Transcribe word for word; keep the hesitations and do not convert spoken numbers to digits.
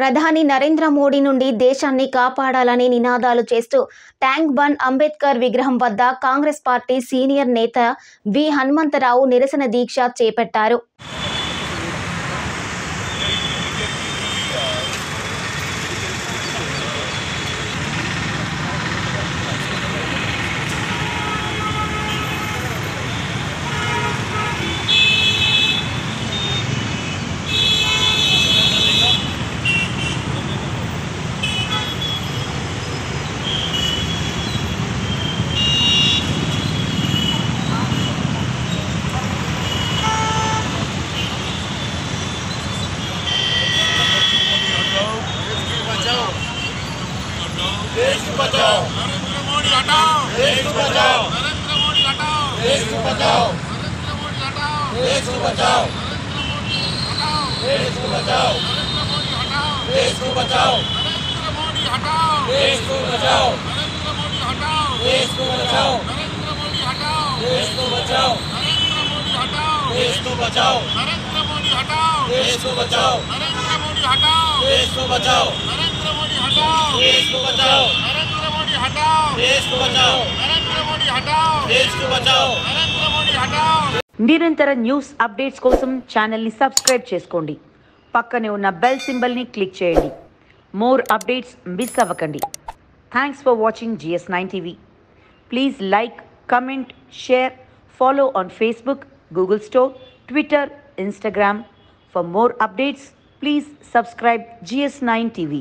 ప్రధాని నరేంద్ర మోడీ నుండి దేశాన్ని కాపాడాలని నినాదాలు చేస్తూ ట్యాంక్ బండ్ అంబేద్కర్ విగ్రహం వద్ద కాంగ్రెస్ పార్టీ సీనియర్ నేత వి హనుమంతరావు నిరసన దీక్ష చేపట్టారు. देश को बचाओ, नरेंद्र मोदी हटाओ, देश को बचाओ, नरेंद्र मोदी हटाओ, देश को बचाओ, नरेंद्र मोदी हटाओ, देश को बचाओ, नरेंद्र मोदी हटाओ, देश को बचाओ, नरेंद्र मोदी हटाओ, देश को बचाओ, नरेंद्र मोदी हटाओ, देश को बचाओ, नरेंद्र मोदी हटाओ, देश को बचाओ, नरेंद्र मोदी हटाओ, देश को बचाओ, नरेंद्र मोदी हटाओ, देश को बचाओ, नरेंद्र मोदी हटाओ, देश को बचाओ, नरेंद्र मोदी हटाओ, देश को बचाओ, नरेंद्र मोदी हटाओ, देश को बचाओ, नरेंद्र मोदी हटाओ, देश को बचाओ, नरेंद्र मोदी हटाओ. నిరంతర న్యూస్ అప్డేట్స్ కోసం ఛానల్ని సబ్స్క్రైబ్ చేసుకోండి. పక్కనే ఉన్న బెల్ సింబల్ని క్లిక్ చేయండి. మోర్ అప్డేట్స్ మిస్ అవ్వకండి. Thanks for watching GS nine TV. Please like, comment, share, follow on Facebook, Google Store, Twitter, Instagram. For more updates, please subscribe G S nine T V.